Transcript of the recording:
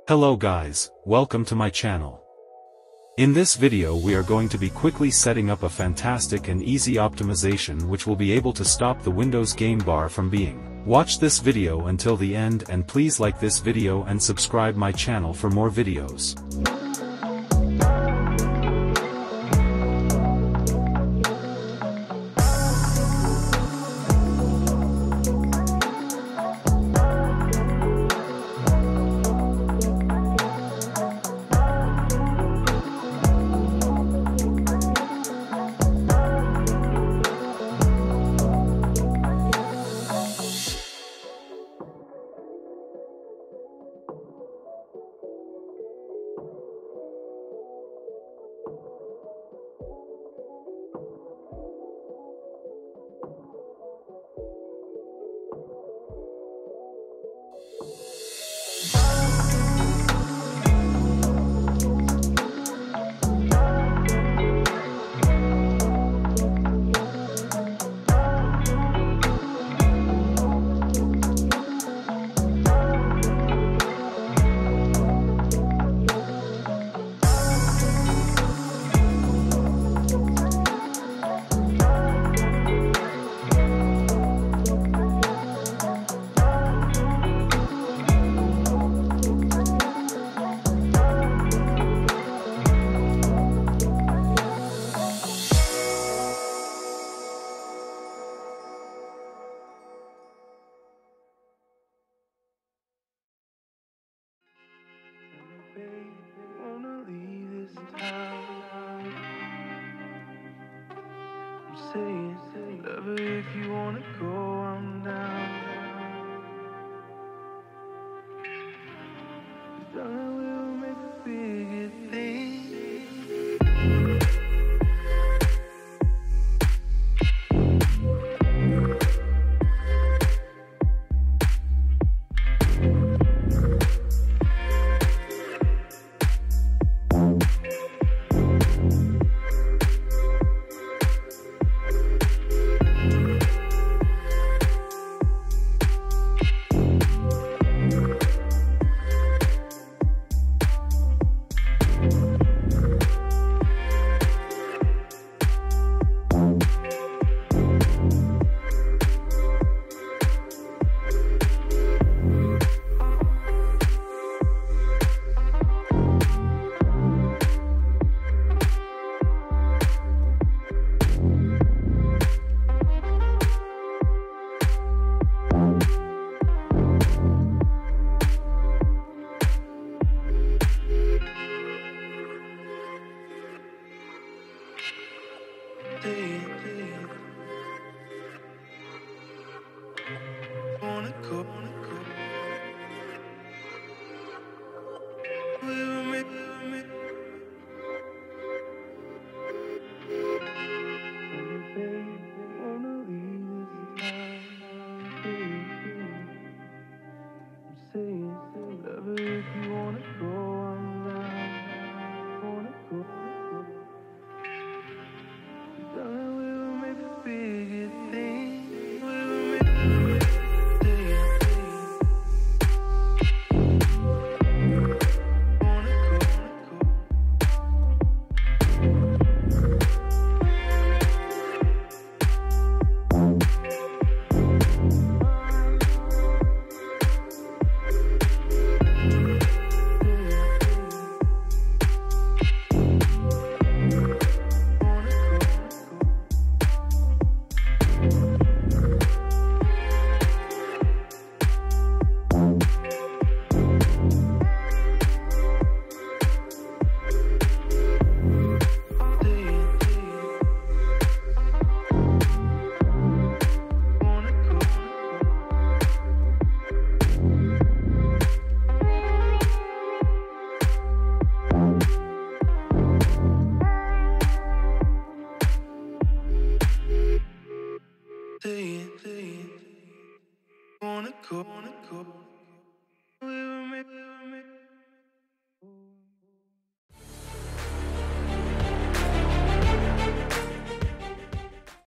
Hello guys, welcome to my channel. In this video we are going to be quickly setting up a fantastic and easy optimization which will be able to stop the Windows game bar from being. Watch this video until the end and please like this video and subscribe my channel for more videos. Wanna leave this town. I'm saying, whatever, if you wanna go, I'm down. 'Cause I will make a bigger thing.